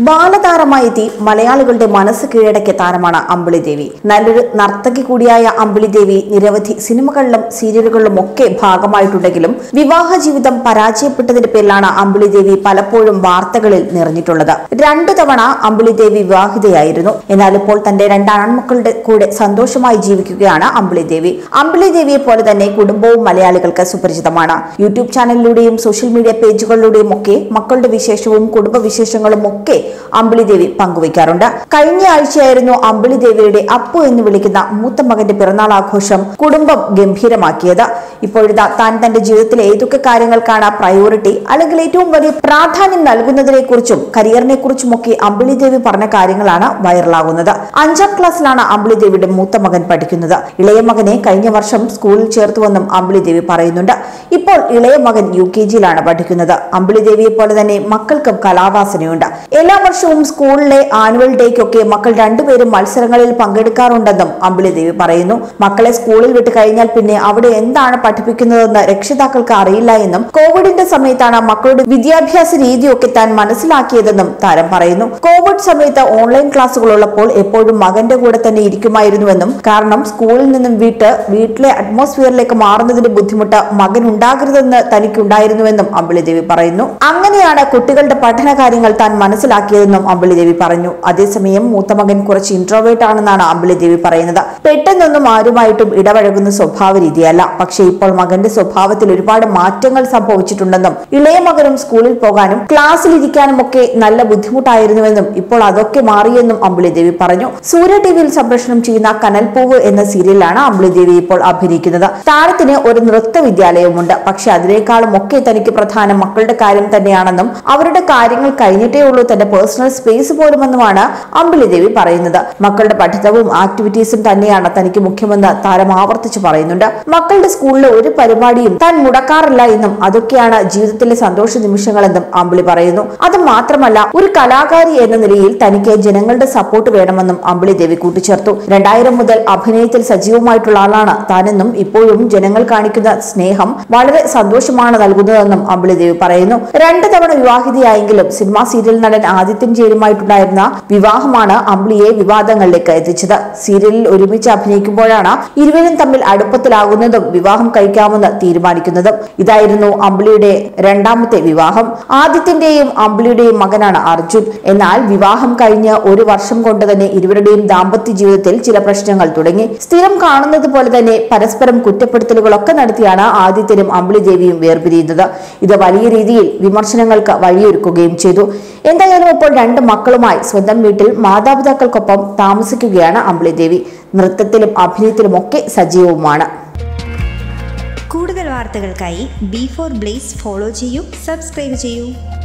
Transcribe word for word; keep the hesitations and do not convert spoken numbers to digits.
ബാലതാരമായി എത്തി മലയാളികളുടെ മനസ്സ് കീഴടക്കിയ താരമാണ് അമ്പിളി ദേവി. നല്ലൊരു നർത്തകി കൂടിയായ അമ്പിളി ദേവി നിരവധി സിനിമകളിലും സീരിയലുകളിലും ഒക്കെ ഭാഗമായിട്ടുണ്ടെങ്കിലും വിവാഹ ജീവിതം പരാജയപ്പെട്ടതിന്റെ പേരിലാണ് അമ്പിളി ദേവി പലപ്പോഴും വാർത്തകളിൽ നിറഞ്ഞിട്ടുള്ളത്. രണ്ടു തവണ അമ്പിളി ദേവി വിവാഹിതയായിരുന്നു. എന്നാൽ ഇപ്പോൾ തന്റെ രണ്ടാൺമക്കളുടെ കൂടെ സന്തോഷമായി ജീവിക്കുകയാണ് അമ്പിളി ദേവി. അമ്പിളി ദേവിയെ പോലെ തന്നെ കുടുംബവും മലയാളികൾക്ക് സുപരിചിതമാണ്. യൂട്യൂബ് ചാനലിലൂടെയും സോഷ്യൽ മീഡിയ പേജുകളിലൂടെയും ഒക്കെ മക്കളുടെ വിശേഷവും കുടുംബവിശേഷങ്ങളും ഒക്കെ അമ്പിളി ദേവി പങ്കുവയ്ക്കാറുണ്ട്. കഴിഞ്ഞ ആഴ്ചയായിരുന്നു അമ്പിളി ദേവിയുടെ അപ്പു എന്ന് വിളിക്കുന്ന മൂത്ത മകന്റെ പിറന്നാൾ ആഘോഷം കുടുംബം ഗംഭീരമാക്കിയത്. ഇപ്പോഴിതാ താൻ തന്റെ ജീവിതത്തിലെ ഏതൊക്കെ കാര്യങ്ങൾക്കാണ് പ്രയോറിറ്റി അല്ലെങ്കിൽ ഏറ്റവും വലിയ പ്രാധാന്യം നൽകുന്നതിനെ കുറിച്ചും കരിയറിനെ കുറിച്ചുമൊക്കെ അമ്പിളി ദേവി പറഞ്ഞ കാര്യങ്ങളാണ് വൈറലാകുന്നത്. അഞ്ചാം ക്ലാസ്സിലാണ് അമ്പിളി ദേവിയുടെ മൂത്ത മകൻ പഠിക്കുന്നത്. ഇളയ മകനെ കഴിഞ്ഞ വർഷം സ്കൂളിൽ ചേർത്തുവെന്നും അമ്പിളി ദേവി പറയുന്നുണ്ട്. ഇപ്പോൾ ഇളയ മകൻ യു കെ ജിയിലാണ് പഠിക്കുന്നത്. അമ്പിളി ദേവിയെ പോലെ തന്നെ മക്കൾക്കും കലാവാസനയുണ്ട്. എല്ലാ വർഷവും സ്കൂളിലെ ആനുവൽ ഡേക്കൊക്കെ മക്കൾ രണ്ടുപേരും മത്സരങ്ങളിൽ പങ്കെടുക്കാറുണ്ടെന്നും അമ്പിളി ദേവി പറയുന്നു. മക്കളെ സ്കൂളിൽ വിട്ട് കഴിഞ്ഞാൽ പിന്നെ അവിടെ എന്താണ് പഠിപ്പിക്കുന്നതെന്ന് രക്ഷിതാക്കൾക്ക് അറിയില്ല എന്നും കോവിഡിന്റെ സമയത്താണ് മക്കളുടെ വിദ്യാഭ്യാസ രീതിയൊക്കെ താൻ മനസ്സിലാക്കിയതെന്നും താരം പറയുന്നു. കോവിഡ് സമയത്ത് ഓൺലൈൻ ക്ലാസുകൾ ഉള്ളപ്പോൾ എപ്പോഴും മകന്റെ കൂടെ തന്നെ ഇരിക്കുമായിരുന്നുവെന്നും കാരണം സ്കൂളിൽ നിന്നും വിട്ട് വീട്ടിലെ അറ്റ്മോസ്ഫിയറിലേക്ക് മാറുന്നതിന്റെ ബുദ്ധിമുട്ട് മകൻ ഉണ്ടാകരുതെന്ന് തനിക്കുണ്ടായിരുന്നുവെന്നും അമ്പിളി ദേവി പറയുന്നു. അങ്ങനെയാണ് കുട്ടികളുടെ പഠന കാര്യങ്ങൾ താൻ മനസ്സിലാക്കിയതെന്നും അമ്പിളി ദേവി പറഞ്ഞു. അതേസമയം മൂത്ത മകൻ കുറച്ച് ഇൻട്രോവേർട്ട് ആണെന്നാണ് അമ്പിളി ദേവി പറയുന്നത്. പെട്ടെന്നൊന്നും ആരുമായിട്ടും ഇടപഴകുന്ന സ്വഭാവ രീതിയല്ല. പക്ഷേ ഇപ്പോൾ മകന്റെ സ്വഭാവത്തിൽ ഒരുപാട് മാറ്റങ്ങൾ സംഭവിച്ചിട്ടുണ്ടെന്നും ഇളയ മകനും സ്കൂളിൽ പോകാനും ക്ലാസ്സിലിരിക്കാനും ഒക്കെ നല്ല ബുദ്ധിമുട്ടായിരുന്നുവെന്നും ഇപ്പോൾ അതൊക്കെ മാറിയെന്നും അമ്പിളി ദേവി പറഞ്ഞു. സൂര്യ ടിവിയിൽ സംപ്രേഷണം ചെയ്യുന്ന കനൽപ്പൂവ് എന്ന സീരിയലാണ് അമ്പിളി ദേവി ഇപ്പോൾ അഭിനയിക്കുന്നത്. താരത്തിന് ഒരു നൃത്ത വിദ്യാലയവുമുണ്ട്. പക്ഷെ അതിനേക്കാളും ഒക്കെ തനിക്ക് പ്രധാനം മക്കളുടെ കാര്യം തന്നെയാണെന്നും അവരുടെ കാര്യങ്ങൾ കഴിഞ്ഞിട്ടേ ഉള്ളൂ തന്റെ പേഴ്സണൽ സ്പേസ് പോലുമെന്നുമാണ് അമ്പിളി ദേവി പറയുന്നത്. മക്കളുടെ പഠിത്തവും ആക്ടിവിറ്റീസും തന്നെയാണ് തനിക്ക് മുഖ്യമെന്ന് താരം ആവർത്തിച്ച് പറയുന്നുണ്ട്. മക്കളുടെ സ്കൂളിലെ ഒരു പരിപാടിയും താൻ മുടക്കാറില്ല എന്നും അതൊക്കെയാണ് ജീവിതത്തിലെ സന്തോഷ നിമിഷങ്ങളെന്നും അമ്പിളി പറയുന്നു. അത് മാത്രമല്ല ഒരു കലാകാരി എന്ന നിലയിൽ തനിക്ക് ജനങ്ങളുടെ സപ്പോർട്ട് വേണമെന്നും അമ്പിളി ദേവി കൂട്ടിച്ചേർത്തു. രണ്ടായിരം മുതൽ അഭിനയത്തിൽ സജീവമായിട്ടുള്ള ആളാണ് താനെന്നും ഇപ്പോഴും ജനങ്ങൾ കാണിക്കുന്ന സ്നേഹം വളരെ സന്തോഷമാണ് നൽകുന്നതെന്നും അമ്പിളി ദേവി പറയുന്നു. രണ്ടു തവണ വിവാഹിതയായെങ്കിലും സിനിമാ സീരിയൽ നടൻ ആദിത്യൻ ചേരുമായിട്ടുണ്ടായിരുന്ന വിവാഹമാണ് അമ്പിളിയെ വിവാദങ്ങളിലേക്ക് എത്തിച്ചത്. സീരിയലിൽ ഒരുമിച്ച് അഭിനയിക്കുമ്പോഴാണ് ഇരുവരും തമ്മിൽ അടുപ്പത്തിലാകുന്നതും വിവാഹം കഴിക്കാമെന്ന് തീരുമാനിക്കുന്നതും. ഇതായിരുന്നു അമ്പിളിയുടെ രണ്ടാമത്തെ വിവാഹം. ആദിത്യന്റെയും അമ്പിളിയുടെയും മകനാണ് അർജുൻ. എന്നാൽ വിവാഹം കഴിഞ്ഞ് ഒരു വർഷം കൊണ്ട് തന്നെ ഇരുവരുടെയും ദാമ്പത്യ ജീവിതത്തിൽ ചില പ്രശ്നങ്ങൾ തുടങ്ങി. സ്ഥിരം കാണുന്നത് പോലെ തന്നെ പരസ്പരം കുറ്റപ്പെടുത്തലുകളൊക്കെ നടത്തിയാണ് ആദിത്യനും അമ്പിളി ദേവിയും വേർപിരിയുന്നത്. ഇത് വലിയ രീതിയിൽ വിമർശനങ്ങൾക്ക് വഴിയൊരുക്കുകയും ചെയ്തു. എന്തായാലും ഇപ്പോൾ രണ്ട് മക്കളുമായി സ്വന്തം വീട്ടിൽ മാതാപിതാക്കൾക്കൊപ്പം താമസിക്കുകയാണ് അമ്പിളി ദേവി. നൃത്തത്തിലും അഭിനയത്തിലും ഒക്കെ സജീവവുമാണ്. കൂടുതൽ വാർത്തകൾക്കായി ബി ഫോർ ബ്ലേസ് ഫോളോ ചെയ്യൂ, സബ്സ്ക്രൈബ് ചെയ്യൂ.